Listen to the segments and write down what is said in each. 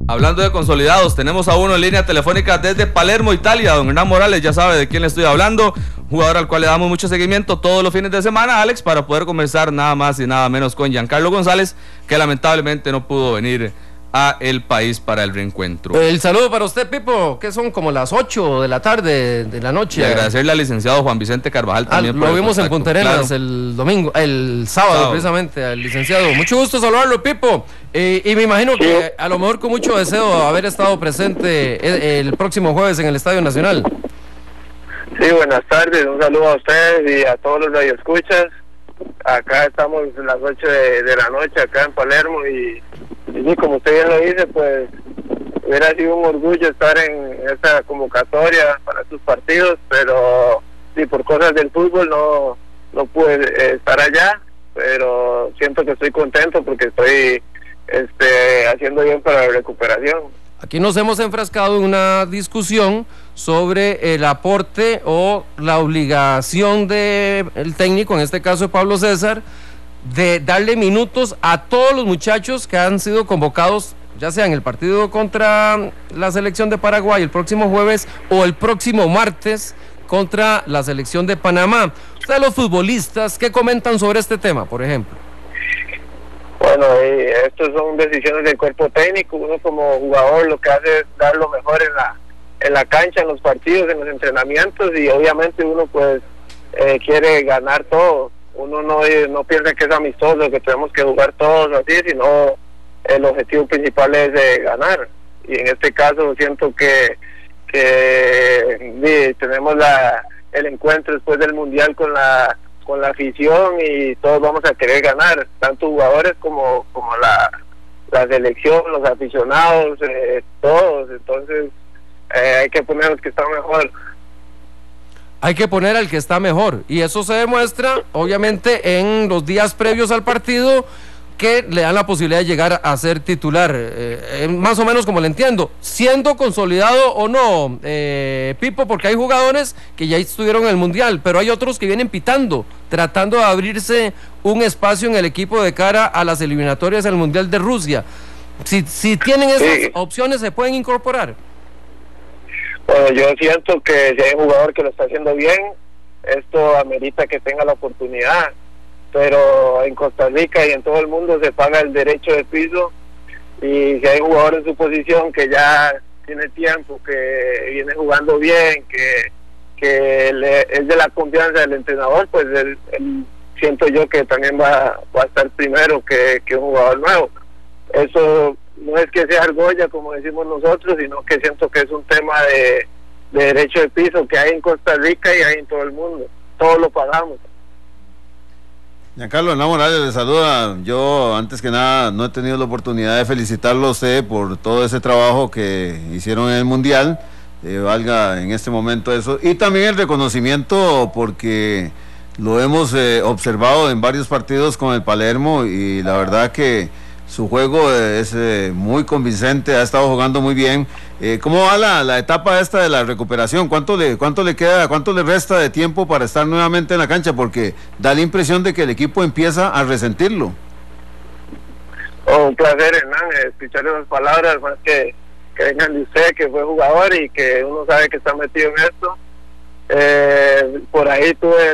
Hablando de consolidados, tenemos a uno en línea telefónica desde Palermo, Italia, don Hernán Morales, ya sabe de quién le estoy hablando, jugador al cual le damos mucho seguimiento todos los fines de semana, Alex, para poder conversar nada más y nada menos con Giancarlo González, que lamentablemente no pudo venir a el país para el reencuentro. El saludo para usted, Pipo, que son como las 8 de la tarde, de la noche. Y agradecerle al licenciado Juan Vicente Carvajal también. Lo vimos en Punta Arenas el sábado precisamente, al licenciado. Mucho gusto saludarlo, Pipo. Y me imagino que a lo mejor con mucho deseo haber estado presente el próximo jueves en el Estadio Nacional. Sí, buenas tardes, un saludo a ustedes y a todos los radioescuchas. Acá estamos a las 8 de la noche acá en Palermo y sí, como usted bien lo dice, pues hubiera sido un orgullo estar en esta convocatoria para estos partidos, pero sí, por cosas del fútbol no pude estar allá, pero siento que estoy contento porque estoy haciendo bien para la recuperación. Aquí nos hemos enfrascado en una discusión sobre el aporte o la obligación del técnico, en este caso de Pablo César, de darle minutos a todos los muchachos que han sido convocados, ya sea en el partido contra la selección de Paraguay el próximo jueves o el próximo martes contra la selección de Panamá. Ustedes, los futbolistas, ¿qué comentan sobre este tema, por ejemplo? Bueno, estos son decisiones del cuerpo técnico. Uno como jugador lo que hace es dar lo mejor en la cancha, en los partidos, en los entrenamientos, y obviamente uno pues quiere ganar todo. Uno no piensa que es amistoso, que tenemos que jugar todos así, sino el objetivo principal es ganar. Y en este caso siento que tenemos el encuentro después del Mundial con la afición y todos vamos a querer ganar, tanto jugadores como la selección, los aficionados, todos. Entonces hay que poner los que están mejor. Hay que poner al que está mejor, y eso se demuestra obviamente en los días previos al partido, que le dan la posibilidad de llegar a ser titular, más o menos como le entiendo, siendo consolidado o no, Pipo, porque hay jugadores que ya estuvieron en el Mundial, pero hay otros que vienen pitando, tratando de abrirse un espacio en el equipo de cara a las eliminatorias del Mundial de Rusia. Si tienen esas opciones, ¿se pueden incorporar? Bueno, yo siento que si hay un jugador que lo está haciendo bien, esto amerita que tenga la oportunidad, pero en Costa Rica y en todo el mundo se paga el derecho de piso, y si hay un jugador en su posición que ya tiene tiempo, que viene jugando bien, que es de la confianza del entrenador, pues él siento yo que también va a estar primero que un jugador nuevo. Eso no es que sea argolla, como decimos nosotros, sino que siento que es un tema de derecho de piso que hay en Costa Rica y hay en todo el mundo. Todos lo pagamos. Giancarlo, Hernán Morales le saluda. Yo, antes que nada, no he tenido la oportunidad de felicitarlo a usted por todo ese trabajo que hicieron en el Mundial, valga en este momento eso, y también el reconocimiento porque lo hemos observado en varios partidos con el Palermo, y la verdad que su juego es muy convincente, ha estado jugando muy bien. ¿Cómo va la etapa esta de la recuperación? ¿Cuánto le queda, cuánto le resta de tiempo para estar nuevamente en la cancha? Porque da la impresión de que el equipo empieza a resentirlo. Un placer, Hernán, escuchar esas palabras, más que vengan de usted, que fue jugador y que uno sabe que está metido en esto. Por ahí tuve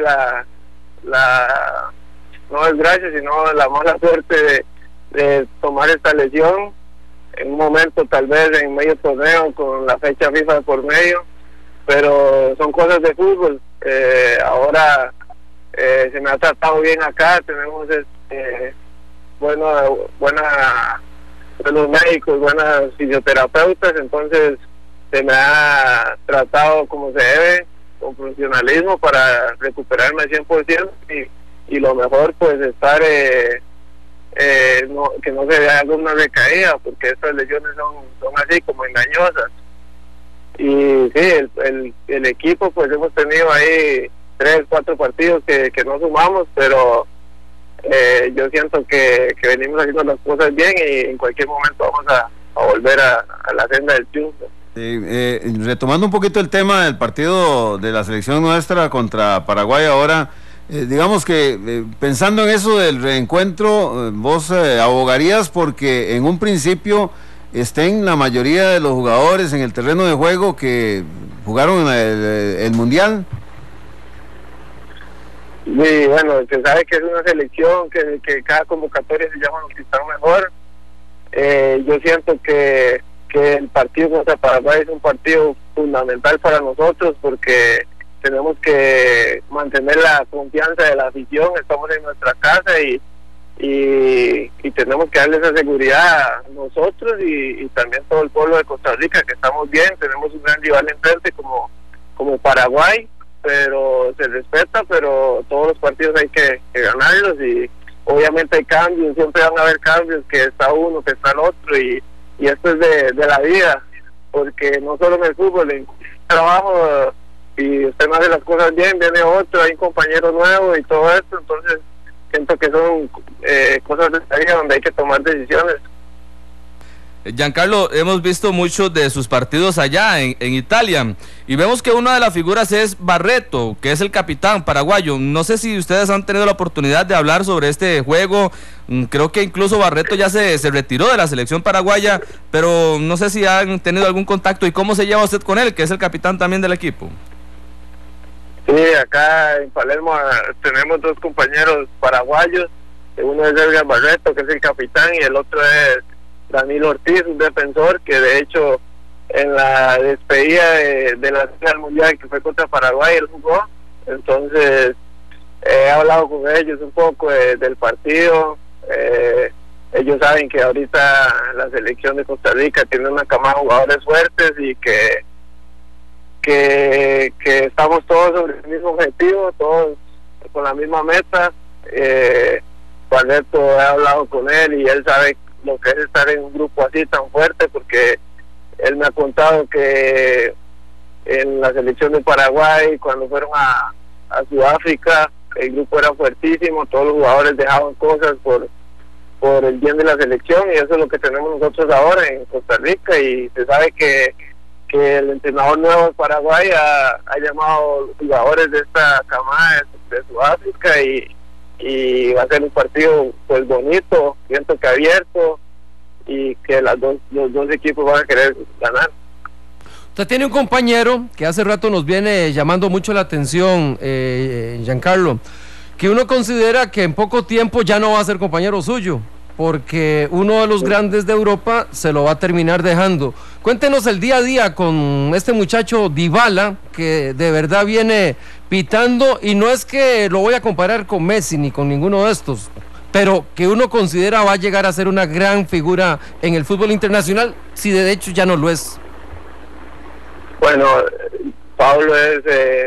no desgracia, sino la mala suerte de tomar esta lesión en un momento tal vez en medio torneo con la fecha FIFA por medio, pero son cosas de fútbol. Ahora se me ha tratado bien acá, tenemos buenos médicos, buenas fisioterapeutas, entonces se me ha tratado como se debe, con profesionalismo, para recuperarme al 100%, y lo mejor pues estar que no se vea alguna recaída, porque estas lesiones son así como engañosas. Y sí, el equipo pues hemos tenido ahí 3-4 partidos que no sumamos, pero yo siento que venimos haciendo las cosas bien, y en cualquier momento vamos a volver a la senda del triunfo. Retomando un poquito el tema del partido de la selección nuestra contra Paraguay ahora, digamos que pensando en eso del reencuentro, vos abogarías porque en un principio estén la mayoría de los jugadores en el terreno de juego que jugaron el Mundial? Sí, bueno, se sabe que es una selección, que cada convocatoria se llama los que están mejor. Yo siento que el partido contra Paraguay es un partido fundamental para nosotros porque tenemos que mantener la confianza de la afición, estamos en nuestra casa y tenemos que darle esa seguridad a nosotros y también todo el pueblo de Costa Rica, que estamos bien, tenemos un gran rival enfrente como Paraguay, pero se respeta, pero todos los partidos hay que ganarlos y obviamente hay cambios, siempre van a haber cambios, que está uno, que está el otro y esto es de la vida, porque no solo en el fútbol, en trabajo, y usted no hace las cosas bien, viene otro, hay un compañero nuevo y todo esto, entonces siento que son cosas de la vida donde hay que tomar decisiones. Giancarlo, hemos visto muchos de sus partidos allá en Italia y vemos que una de las figuras es Barreto, que es el capitán paraguayo. No sé si ustedes han tenido la oportunidad de hablar sobre este juego. Creo que incluso Barreto ya se retiró de la selección paraguaya, pero no sé si han tenido algún contacto y cómo se lleva usted con él, que es el capitán también del equipo. Sí, acá en Palermo tenemos dos compañeros paraguayos, uno es Edgar Barreto, que es el capitán, y el otro es Danilo Ortiz, un defensor que de hecho en la despedida de la final mundial que fue contra Paraguay él jugó. Entonces he hablado con ellos un poco del partido. Ellos saben que ahorita la selección de Costa Rica tiene una camada de jugadores fuertes y que estamos todos sobre el mismo objetivo, todos con la misma meta. Barreto, he hablado con él y él sabe lo que es estar en un grupo así tan fuerte, porque él me ha contado que en la selección de Paraguay, cuando fueron a Sudáfrica, el grupo era fuertísimo, todos los jugadores dejaban cosas por el bien de la selección, y eso es lo que tenemos nosotros ahora en Costa Rica. Y se sabe que el entrenador nuevo de Paraguay ha llamado jugadores de esta camada de Sudáfrica y va a ser un partido pues bonito, siento que abierto, y que los dos equipos van a querer ganar. Usted tiene un compañero que hace rato nos viene llamando mucho la atención, Giancarlo, que uno considera que en poco tiempo ya no va a ser compañero suyo, porque uno de los grandes de Europa se lo va a terminar dejando. Cuéntenos el día a día con este muchacho Dybala, que de verdad viene pitando, y no es que lo voy a comparar con Messi ni con ninguno de estos, pero que uno considera va a llegar a ser una gran figura en el fútbol internacional, si de hecho ya no lo es. Bueno, Pablo es,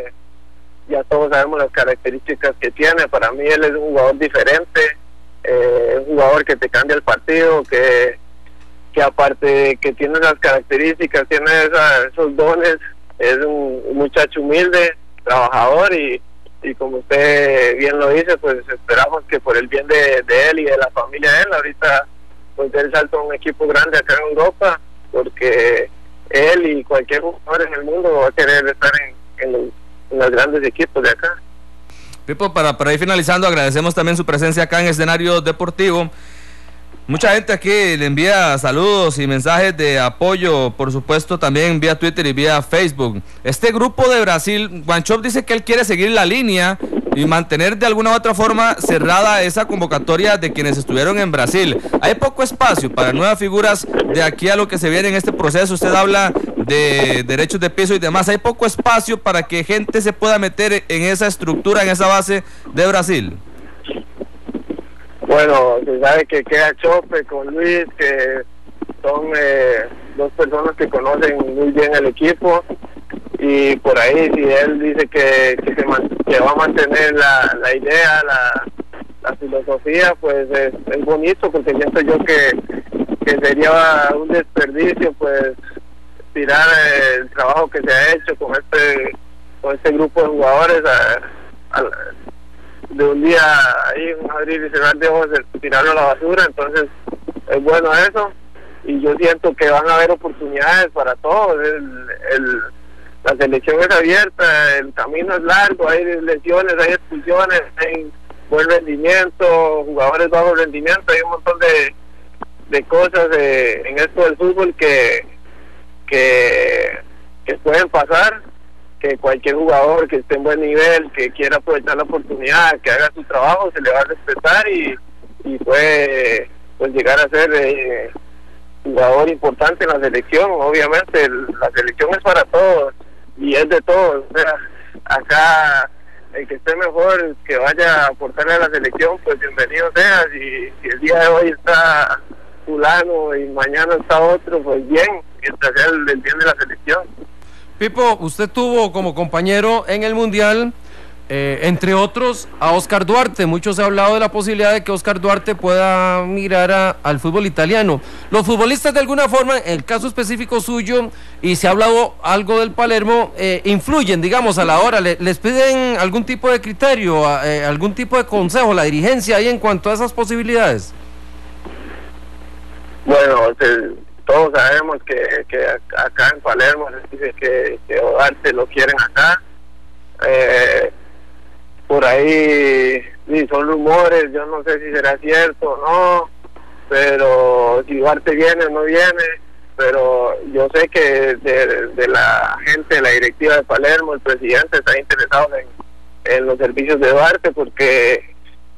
ya todos sabemos las características que tiene. Para mí él es un jugador diferente, un jugador que te cambia el partido, que aparte de que tiene esas características, tiene esos dones, es un muchacho humilde, trabajador, y como usted bien lo dice, pues esperamos que por el bien de él y de la familia de él, ahorita pues él salta a un equipo grande acá en Europa, porque él y cualquier jugador en el mundo va a querer estar en los grandes equipos de acá. Pipo, para ir finalizando, agradecemos también su presencia acá en Escenario Deportivo. Mucha gente aquí le envía saludos y mensajes de apoyo, por supuesto también vía Twitter y vía Facebook. Este grupo de Brasil, Wanchope dice que él quiere seguir la línea y mantener de alguna u otra forma cerrada esa convocatoria de quienes estuvieron en Brasil. Hay poco espacio para nuevas figuras de aquí a lo que se viene en este proceso. Usted habla de derechos de piso y demás. Hay poco espacio para que gente se pueda meter en esa estructura, en esa base de Brasil. Bueno, se sabe que queda Chope con Luis, que son dos personas que conocen muy bien el equipo, y por ahí si él dice que va a mantener la idea, la filosofía, pues es bonito, porque siento yo que sería un desperdicio pues tirar el trabajo que se ha hecho con este grupo de jugadores de un día ahí, un abrir y cerrar de ojos, tirarlo a la basura. Entonces es bueno eso, y yo siento que van a haber oportunidades para todos. La selección es abierta, el camino es largo, hay lesiones, hay expulsiones, hay buen rendimiento, jugadores bajo rendimiento, hay un montón de de cosas en esto del fútbol que pueden pasar, que cualquier jugador que esté en buen nivel, que quiera aprovechar la oportunidad, que haga su trabajo, se le va a respetar y puede pues llegar a ser jugador importante en la selección. Obviamente la selección es para todos y es de todos, o sea, acá el que esté mejor, que vaya a aportarle a la selección, pues bienvenido sea. Si el día de hoy está fulano y mañana está otro, pues bien, mientras sea el bien de la selección. Pipo, usted tuvo como compañero en el Mundial, entre otros, a Oscar Duarte. Mucho se ha hablado de la posibilidad de que Oscar Duarte pueda migrar al fútbol italiano. Los futbolistas, de alguna forma, en el caso específico suyo, y se ha hablado algo del Palermo, influyen, digamos, a la hora. ¿Les piden algún tipo de criterio, algún tipo de consejo, la dirigencia ahí en cuanto a esas posibilidades? Bueno, todos sabemos que acá en Palermo les dice que Duarte lo quieren acá. Por ahí son rumores, yo no sé si será cierto o no, pero si Duarte viene o no viene, pero yo sé que de la gente de la directiva de Palermo, el presidente está interesado en los servicios de Duarte, porque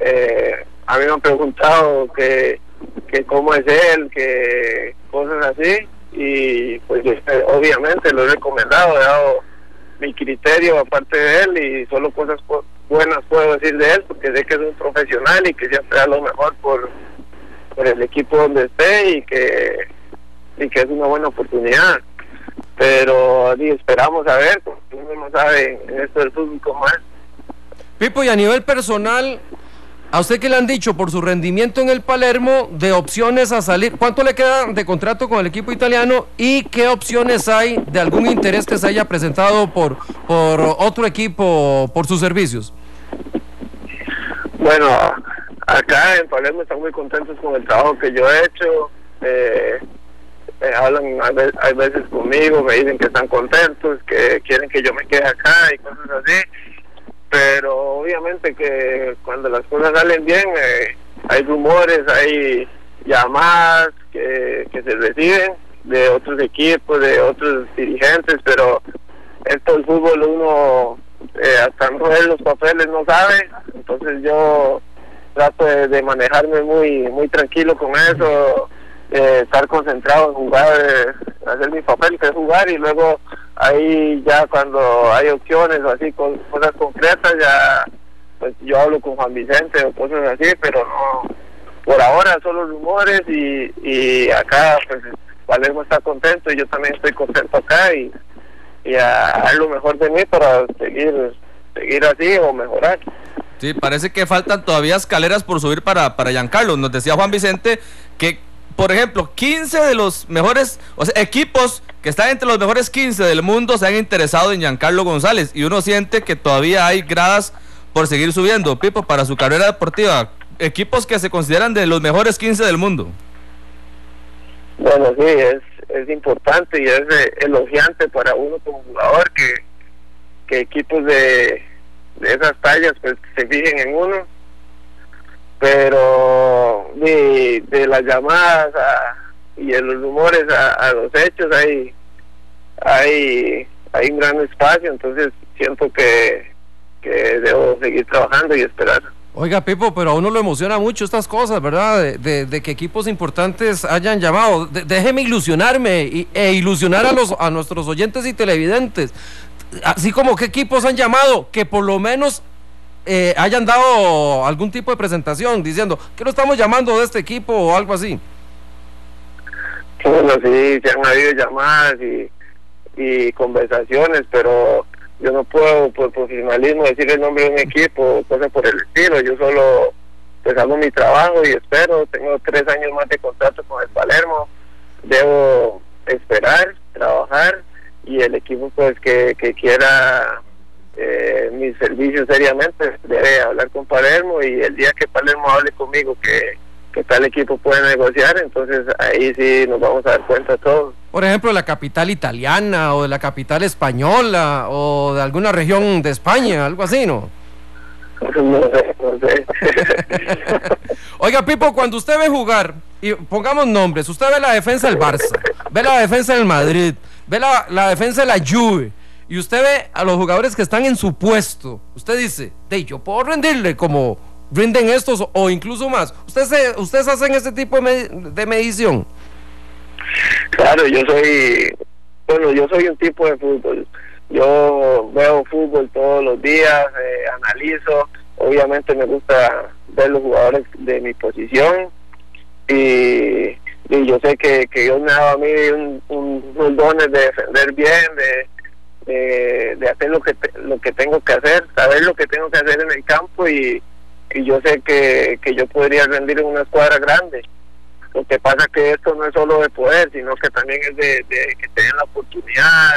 a mí me han preguntado que cómo es él, que cosas así, y pues yo, obviamente lo he recomendado, he dado mi criterio aparte de él y solo cosas buenas puedo decir de él, porque sé que es un profesional y que siempre da lo mejor por el equipo donde esté y que es una buena oportunidad, pero esperamos a ver, porque uno no sabe en esto del fútbol cómo es. Pipo, y a nivel personal, ¿a usted qué le han dicho por su rendimiento en el Palermo de opciones a salir? ¿Cuánto le queda de contrato con el equipo italiano y qué opciones hay de algún interés que se haya presentado por otro equipo por sus servicios? Bueno, acá en Palermo están muy contentos con el trabajo que yo he hecho. Hablan hay veces conmigo, me dicen que están contentos, que quieren que yo me quede acá y cosas así. Pero obviamente que cuando las cosas salen bien, hay rumores, hay llamadas que se reciben de otros equipos, de otros dirigentes, pero esto del fútbol uno hasta no ver los papeles no sabe, entonces yo trato de manejarme muy tranquilo con eso, estar concentrado en jugar, hacer mi papel que es jugar, y luego ahí ya cuando hay opciones o así, cosas concretas, ya pues yo hablo con Juan Vicente o cosas así, pero no, por ahora solo rumores, y acá pues Palermo está contento y yo también estoy contento acá, y a dar lo mejor de mí para seguir así o mejorar. Sí, parece que faltan todavía escaleras por subir para Giancarlo. Nos decía Juan Vicente que, por ejemplo, 15 de los mejores, o sea, equipos que están entre los mejores 15 del mundo se han interesado en Giancarlo González, y uno siente que todavía hay gradas por seguir subiendo, Pipo, para su carrera deportiva. Equipos que se consideran de los mejores 15 del mundo. Bueno, sí, es importante y es elogiante para uno como jugador que equipos de esas tallas pues se fijen en uno, pero de las llamadas y de los rumores a los hechos hay un gran espacio, entonces siento que debo seguir trabajando y esperar. Oiga, Pipo, pero a uno lo emociona mucho estas cosas, ¿verdad? De que equipos importantes hayan llamado. Déjeme ilusionarme e ilusionar a nuestros oyentes y televidentes. Así como qué equipos han llamado, que por lo menos hayan dado algún tipo de presentación diciendo que lo estamos llamando de este equipo o algo así. Bueno, sí, se han habido llamadas y conversaciones, pero yo no puedo por profesionalismo decir el nombre de un equipo o cosas por el estilo. Yo solo pues hago mi trabajo y espero. Tengo 3 años más de contrato con el Palermo, debo esperar, trabajar, y el equipo pues que quiera mis servicios seriamente debe hablar con Palermo, y el día que Palermo hable conmigo que tal equipo puede negociar, entonces ahí sí nos vamos a dar cuenta todos. Por ejemplo, de la capital italiana o de la capital española o de alguna región de España, algo así, ¿no? No sé, no sé. Oiga, Pipo, cuando usted ve jugar, y pongamos nombres, usted ve la defensa del Barça, ve la defensa del Madrid, ve la defensa de la Juve, y usted ve a los jugadores que están en su puesto, usted dice, yo puedo rendirle como rinden estos o incluso más. ¿Ustedes hacen ese tipo de medición? Claro, yo soy un tipo de fútbol. Yo veo fútbol todos los días, analizo. Obviamente me gusta ver los jugadores de mi posición y yo sé que Dios me ha dado a mí unos dones de defender bien, de hacer lo que tengo que hacer, saber lo que tengo que hacer en el campo y yo sé que yo podría rendir en una escuadra grande. Lo que pasa es que esto no es solo de poder, sino que también es de que tengan la oportunidad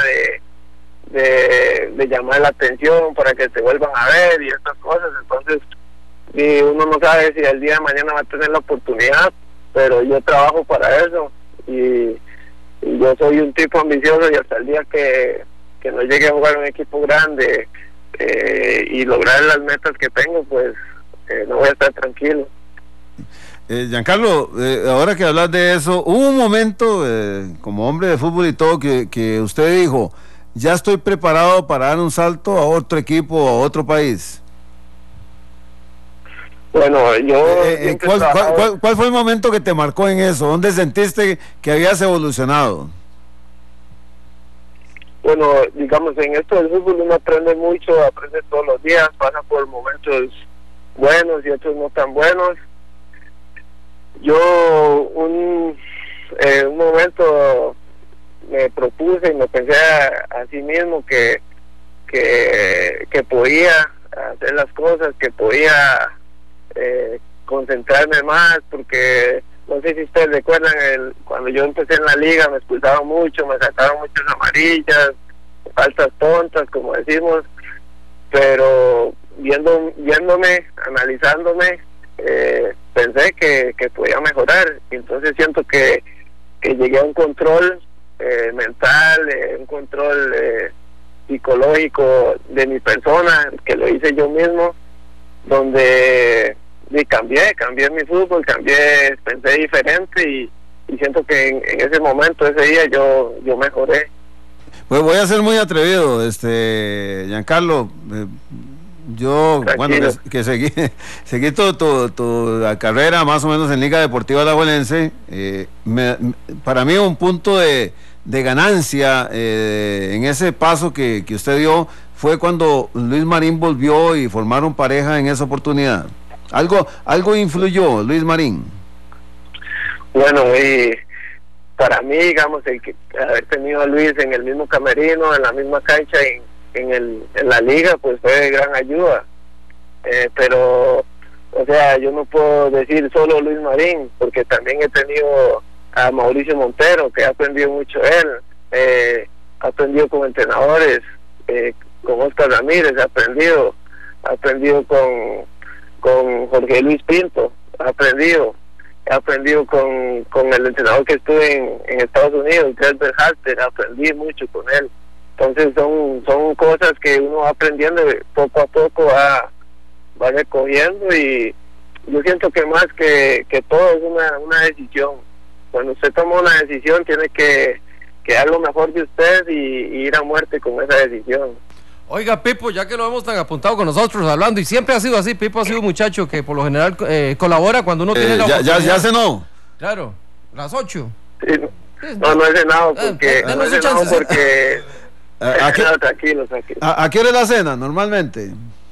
de llamar la atención para que te vuelvan a ver y estas cosas. Entonces, uno no sabe si el día de mañana va a tener la oportunidad, pero yo trabajo para eso y yo soy un tipo ambicioso y hasta el día que no llegue a jugar un equipo grande y lograr las metas que tengo, pues no voy a estar tranquilo. Giancarlo, ahora que hablas de eso, hubo un momento como hombre de fútbol y todo que usted dijo, ya estoy preparado para dar un salto a otro equipo o a otro país. Bueno, yo ¿cuál fue el momento que te marcó en eso? ¿Dónde sentiste que habías evolucionado? Bueno, digamos, en esto del fútbol uno aprende mucho, aprende todos los días, pasa por momentos buenos y otros no tan buenos. Yo un momento me propuse y me pensé a sí mismo que podía hacer las cosas, que podía concentrarme más, porque no sé si ustedes recuerdan, cuando yo empecé en la liga me expulsaban mucho, me sacaban muchas amarillas, faltas tontas, como decimos, pero viéndome, analizándome, pensé que podía mejorar, y entonces siento que llegué a un control mental, un control psicológico de mi persona, que lo hice yo mismo, donde cambié mi fútbol, pensé diferente y siento que en ese momento, ese día yo mejoré. Pues voy a ser muy atrevido, Giancarlo. Yo, Tranquilo. bueno, que seguí tu carrera más o menos en Liga Deportiva Alajuelense. Para mí un punto de ganancia en ese paso que usted dio fue cuando Luis Marín volvió y formaron pareja en esa oportunidad. Algo influyó Luis Marín. Bueno, para mí, digamos, haber tenido a Luis en el mismo camerino, en la misma cancha, en la liga, pues fue de gran ayuda. Pero, o sea, yo no puedo decir solo Luis Marín, porque también he tenido a Mauricio Montero, que he aprendido mucho de él. He aprendido con entrenadores, con Oscar Ramírez, he aprendido con Jorge Luis Pinto, he aprendido con el entrenador que estuve en Estados Unidos, Gilbert Halter, aprendí mucho con él. Entonces son cosas que uno va aprendiendo, poco a poco va recogiendo, y yo siento que más que todo es una decisión. Cuando usted toma una decisión tiene que dar lo mejor de usted y ir a muerte con esa decisión. Oiga, Pipo, ya que lo hemos tan apuntado con nosotros hablando, y siempre ha sido así, Pipo ha sido un muchacho que por lo general colabora cuando uno tiene la oportunidad. ¿Ya cenó? Claro, las 8. Sí, no he cenado porque tranquilo. ¿A qué hora es la cena normalmente?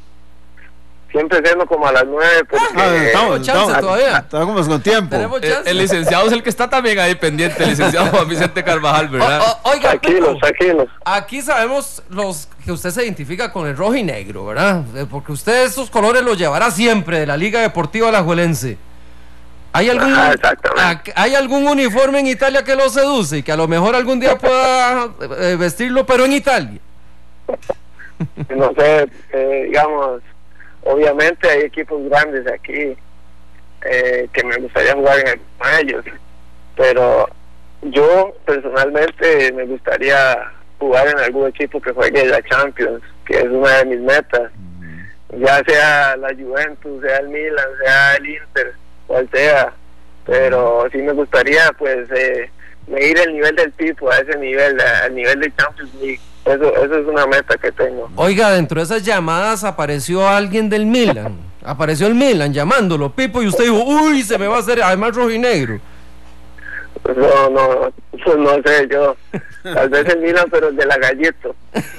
Siempre ceno como a las 9 porque estamos con tiempo. El licenciado es el que está también ahí pendiente, el licenciado Juan Vicente Carvajal, ¿verdad? Oiga, tranquilos. Aquí sabemos que usted se identifica con el rojo y negro, ¿verdad? Porque usted esos colores los llevará siempre de la Liga Deportiva Alajuelense. ¿Hay algún uniforme en Italia que lo seduce y que a lo mejor algún día pueda vestirlo, pero en Italia? No sé, digamos, obviamente hay equipos grandes aquí que me gustaría jugar con ellos, pero yo personalmente me gustaría jugar en algún equipo que juegue la Champions, que es una de mis metas. ya sea la Juventus, sea el Milan, sea el Inter, cual sea, pero sí me gustaría pues medir el nivel del Pipo a ese nivel, al nivel de Champions League. Eso es una meta que tengo. Oiga, dentro de esas llamadas apareció alguien del Milan, apareció el Milan llamándolo, Pipo, y usted dijo, uy, se me va a hacer, además rojinegro. No sé, yo tal vez el Milan, pero el de la Gallito.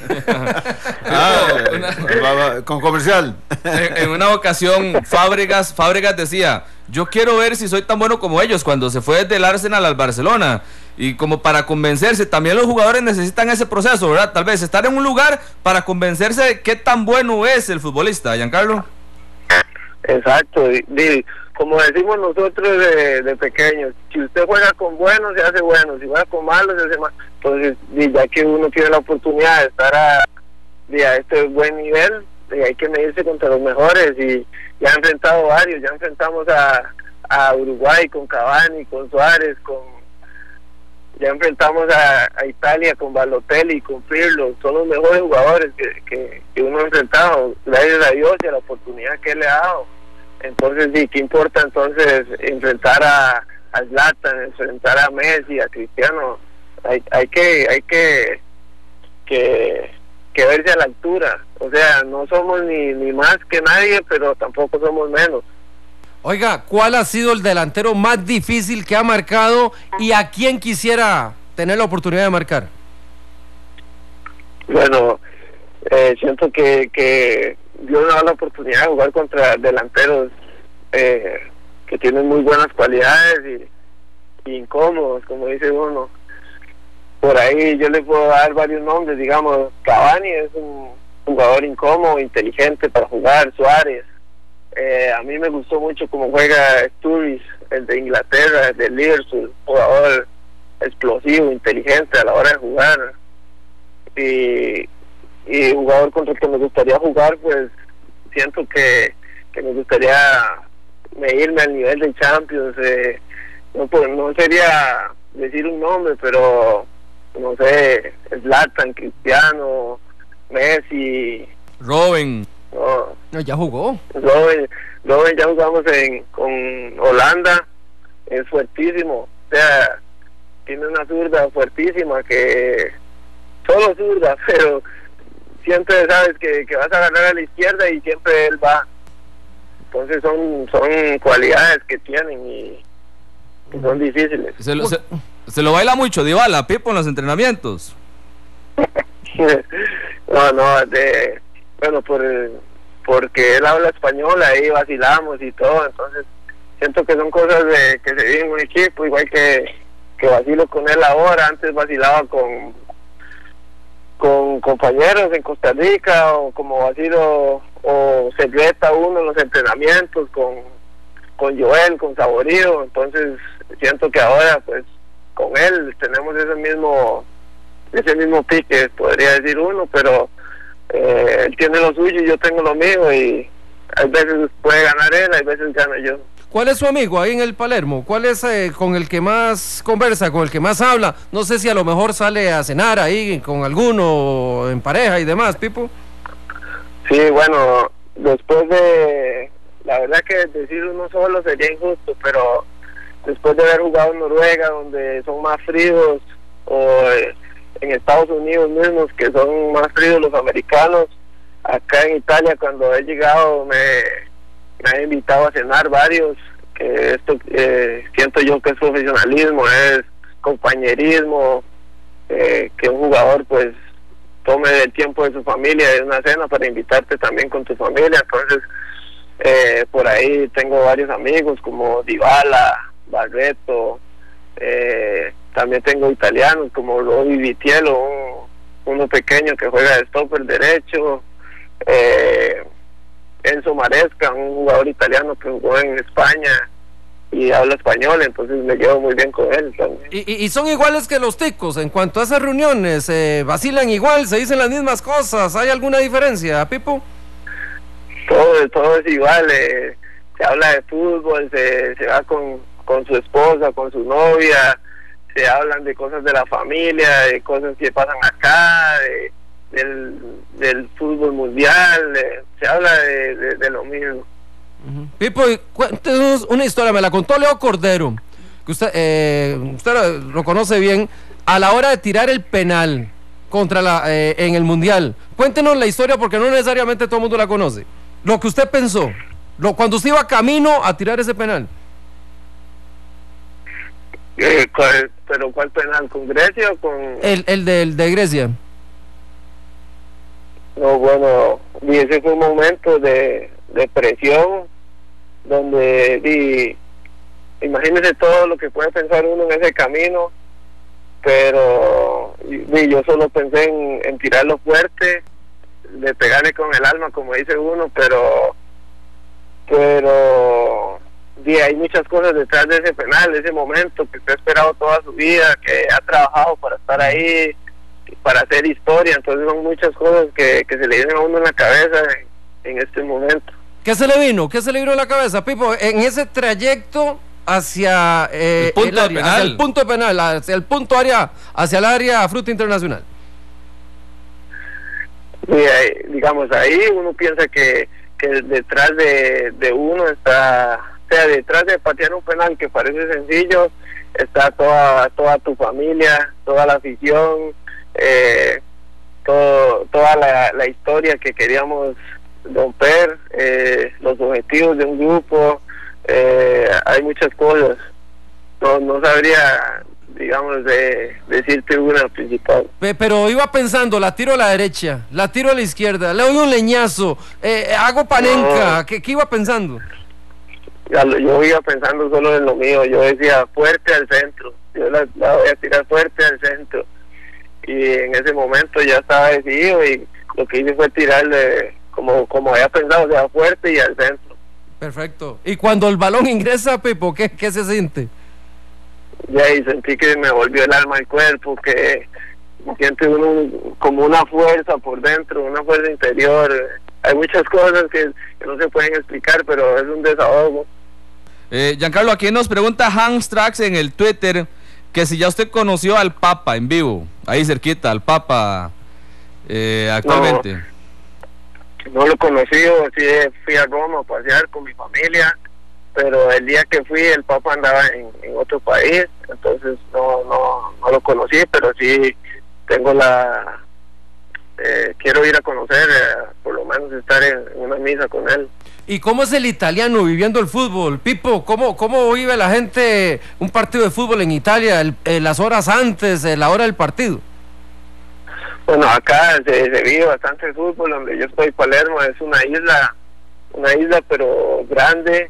Con comercial. En una ocasión Fábregas decía, yo quiero ver si soy tan bueno como ellos, cuando se fue desde el Arsenal al Barcelona, y como para convencerse, también los jugadores necesitan ese proceso, ¿verdad? Tal vez estar en un lugar para convencerse de qué tan bueno es el futbolista, Giancarlo. Exacto, como decimos nosotros de pequeños, si usted juega con buenos se hace bueno, si juega con malos se hace mal. Entonces, ya que uno tiene la oportunidad de estar a este buen nivel, hay que medirse contra los mejores, y ya han enfrentado varios, ya enfrentamos a Uruguay con Cavani, con Suárez, ya enfrentamos a Italia con Balotelli, con Pirlo, son los mejores jugadores que uno ha enfrentado, gracias a Dios y a la oportunidad que él le ha dado. Entonces, sí, ¿qué importa entonces enfrentar a Zlatan, enfrentar a Messi, a Cristiano? Hay que verse a la altura, o sea, no somos ni más que nadie, pero tampoco somos menos. Oiga, ¿cuál ha sido el delantero más difícil que ha marcado y a quién quisiera tener la oportunidad de marcar? Bueno, siento que Dios me da la oportunidad de jugar contra delanteros que tienen muy buenas cualidades y incómodos, como dice uno. Por ahí yo le puedo dar varios nombres, digamos, Cavani es un jugador incómodo, inteligente para jugar, Suárez. A mí me gustó mucho cómo juega Sturridge, el de Inglaterra, el de Liverpool, jugador explosivo, inteligente a la hora de jugar. Y jugador contra el que me gustaría jugar, pues siento que me gustaría medirme al nivel de Champions. No sería decir un nombre, pero no sé, Zlatan, Cristiano, Messi, Robben. No, ya jugó. Robben ya jugamos con Holanda, es fuertísimo, o sea, tiene una zurda fuertísima, que solo zurda, pero siempre sabes que vas a ganar a la izquierda y siempre él va. Entonces son cualidades que tienen y son difíciles. Se lo baila mucho Dybala, Pipo, en los entrenamientos. Bueno, porque él habla español, ahí vacilamos y todo, entonces siento que son cosas que se viven en un equipo, igual que vacilo con él ahora. Antes vacilaba con compañeros en Costa Rica, o como vacilo o se reta uno en los entrenamientos con Joel, con Saborío. Entonces siento que ahora pues con él tenemos ese mismo pique, podría decir uno, pero él tiene lo suyo y yo tengo lo mío, y a veces puede ganar él, a veces gano yo. ¿Cuál es su amigo ahí en el Palermo? ¿Cuál es con el que más conversa, con el que más habla? No sé si a lo mejor sale a cenar ahí con alguno en pareja y demás, Pipo. Sí, bueno, después la verdad que decir uno solo sería injusto, pero después de haber jugado en Noruega, donde son más fríos, o en Estados Unidos mismos, que son más fríos los americanos, acá en Italia cuando he llegado me han invitado a cenar varios, que esto siento yo que es profesionalismo, es compañerismo, que un jugador pues tome el tiempo de su familia de una cena para invitarte también con tu familia. Entonces por ahí tengo varios amigos como Dybala, Barreto, también tengo italianos como Roby Vitiello, uno pequeño que juega de stopper derecho, Enzo Maresca, un jugador italiano que jugó en España y habla español, entonces me llevo muy bien con él también. ¿Y son iguales que los ticos en cuanto a esas reuniones? ¿Vacilan igual? ¿Se dicen las mismas cosas? ¿Hay alguna diferencia, Pipo? Todo es igual, se habla de fútbol, se va con su esposa, con su novia, se hablan de cosas de la familia, de cosas que pasan acá, del fútbol mundial, se habla de lo mismo. Pipo, cuéntenos una historia, me la contó Leo Cordero, que usted lo conoce bien, a la hora de tirar el penal en el mundial. Cuéntenos la historia, porque no necesariamente todo el mundo la conoce. Lo que usted pensó, cuando usted iba camino a tirar ese penal. ¿Pero cuál penal? ¿Con Grecia o con...? El de Grecia. No, bueno, y ese fue un momento de presión, donde imagínese todo lo que puede pensar uno en ese camino, pero yo solo pensé en tirarlo fuerte, de pegarle con el alma, como dice uno, pero hay muchas cosas detrás de ese penal, de ese momento que usted ha esperado toda su vida, que ha trabajado para estar ahí, para hacer historia. Entonces son muchas cosas que se le vienen a uno en la cabeza en este momento. ¿Qué se le vino en la cabeza, Pipo, en ese trayecto hacia el punto penal, hacia el punto penal, hacia el área Fruta Internacional? Digamos, ahí uno piensa que detrás de uno está, o sea, detrás de patear un penal que parece sencillo, está toda tu familia, toda la afición, toda la historia que queríamos romper, los objetivos de un grupo. Hay muchas cosas, no sabría, digamos, decirte una principal. Pero iba pensando, la tiro a la derecha, la tiro a la izquierda, le doy un leñazo, hago panenca. No. ¿Qué iba pensando? Yo iba pensando solo en lo mío. Yo decía fuerte al centro, yo la voy a tirar fuerte al centro, y en ese momento ya estaba decidido, y lo que hice fue tirarle como había pensado, o sea, fuerte y al centro. Perfecto. Y cuando el balón ingresa, Pipo, ¿qué se siente? Ya, y sentí que me volvió el alma al cuerpo, que siente uno como una fuerza por dentro, una fuerza interior. Hay muchas cosas que no se pueden explicar, pero es un desahogo. Giancarlo, aquí nos pregunta Hans Trax en el Twitter que si ya usted conoció al Papa en vivo, ahí cerquita, al Papa actualmente. No lo conocí, sí fui a Roma a pasear con mi familia, pero el día que fui el Papa andaba en otro país, entonces no lo conocí, pero sí tengo quiero ir a conocer, por lo menos estar en una misa con él. ¿Y cómo es el italiano viviendo el fútbol? Pipo, ¿cómo vive la gente un partido de fútbol en Italia, las horas antes, la hora del partido? Bueno, acá se vive bastante fútbol. Donde yo estoy, Palermo, es una isla pero grande,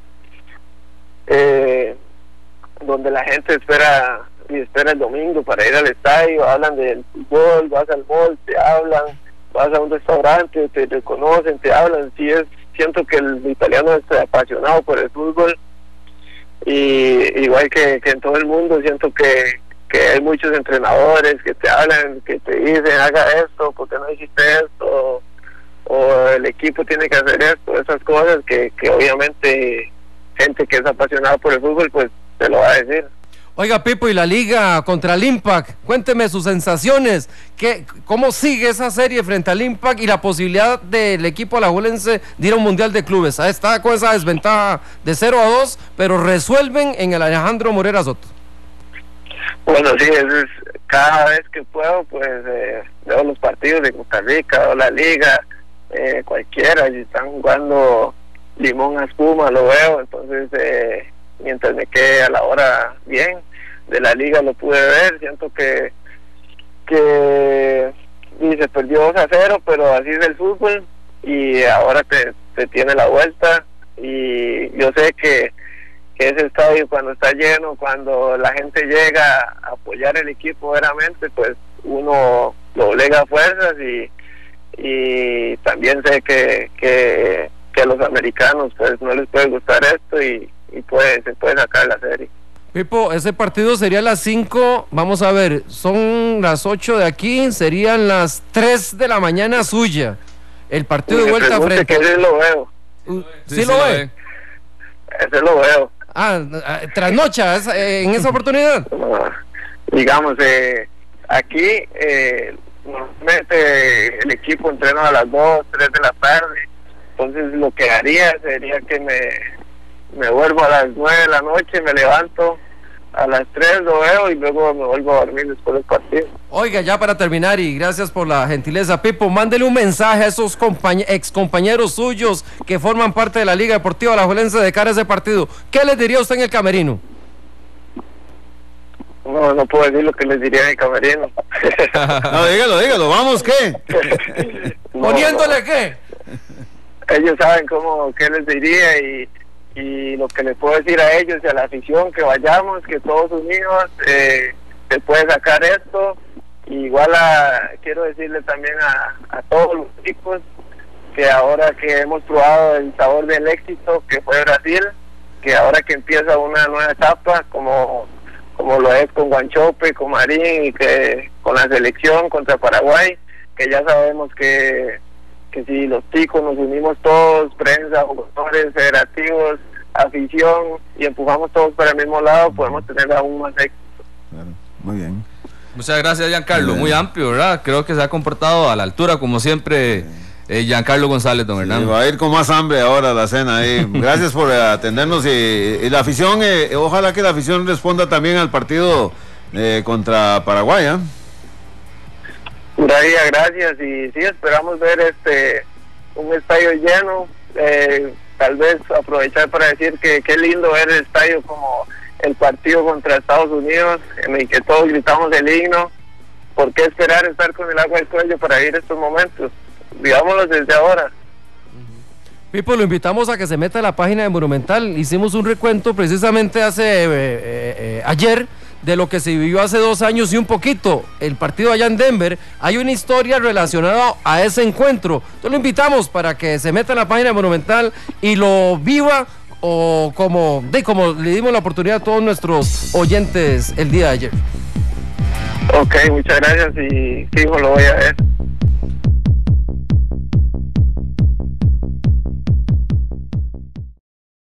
donde la gente espera el domingo para ir al estadio. Hablan del fútbol, vas al mall, te hablan, vas a un restaurante, te reconocen, te hablan. Sí, siento que el italiano es apasionado por el fútbol, y igual que en todo el mundo, siento que hay muchos entrenadores que te hablan, que te dicen haga esto, porque no hiciste esto, o el equipo tiene que hacer esto, esas cosas que obviamente gente que es apasionada por el fútbol pues te lo va a decir. Oiga, Pipo, y la liga contra el Impact, cuénteme sus sensaciones, ¿cómo sigue esa serie frente al Impact y la posibilidad del equipo alajuelense de ir a un mundial de clubes? Está con esa desventaja de 0-2, pero resuelven en el Alejandro Morera Soto. Bueno, sí, cada vez que puedo, pues veo los partidos de Costa Rica, o la liga, cualquiera, si están jugando Limón a Espuma, lo veo. Entonces, mientras me quede a la hora bien, de la liga lo pude ver. Siento que se perdió 2-0, pero así es el fútbol, y ahora te tiene la vuelta, y yo sé que ese estadio cuando está lleno, cuando la gente llega a apoyar el equipo veramente, pues uno doblega fuerzas, y también sé que a los americanos pues no les puede gustar esto, y se puede sacar la serie. Pipo, ese partido sería a las 5, vamos a ver, son las 8 de aquí, serían las 3 de la mañana suya, el partido de vuelta frente. Que ese lo veo. ¿Sí lo ve? Ese lo veo. Trasnocha en esa oportunidad. Digamos, aquí normalmente el equipo entrena a las 2, 3 de la tarde, entonces lo que haría sería que me vuelvo a las 9 de la noche, me levanto a las 3, lo veo y luego me vuelvo a dormir después del partido. Oiga, ya para terminar, y gracias por la gentileza, Pipo, mándele un mensaje a esos ex compañeros suyos que forman parte de la Liga Deportiva Alajuelense de cara a ese partido. ¿Qué les diría usted en el camerino? No puedo decir lo que les diría en el camerino. No, dígalo, vamos, ¿qué? ¿Poniéndole qué? Ellos saben qué les diría y lo que les puedo decir a ellos y a la afición, que vayamos, que todos unidos se puede sacar esto. Igual quiero decirle también a todos los chicos que ahora que hemos probado el sabor del éxito que fue Brasil, que ahora que empieza una nueva etapa como lo es con Guanchope, con Marín y que con la selección contra Paraguay, que ya sabemos que si los chicos nos unimos todos, prensa, jugadores, federativos, afición, y empujamos todos para el mismo lado, podemos tener aún más éxito. Claro, muy bien. Muchas gracias, Giancarlo, muy amplio, ¿verdad? Creo que se ha comportado a la altura, como siempre, Giancarlo González, don Hernán. Va a ir con más hambre ahora a la cena. Gracias por atendernos y la afición, ojalá que la afición responda también al partido contra Paraguay, ¿eh? Gracias, y sí, esperamos ver un estadio lleno, tal vez aprovechar para decir que qué lindo ver el estadio como el partido contra Estados Unidos, en el que todos gritamos el himno. ¿Por qué esperar estar con el agua al cuello para vivir estos momentos? Vivámoslos desde ahora. Pipo, lo invitamos a que se meta a la página de Monumental. Hicimos un recuento precisamente ayer de lo que se vivió hace 2 años y un poquito, el partido allá en Denver. Hay una historia relacionada a ese encuentro. Entonces lo invitamos para que se meta en la página de Monumental y lo viva, o como le dimos la oportunidad a todos nuestros oyentes el día de ayer. Ok, muchas gracias y fijo, lo voy a ver.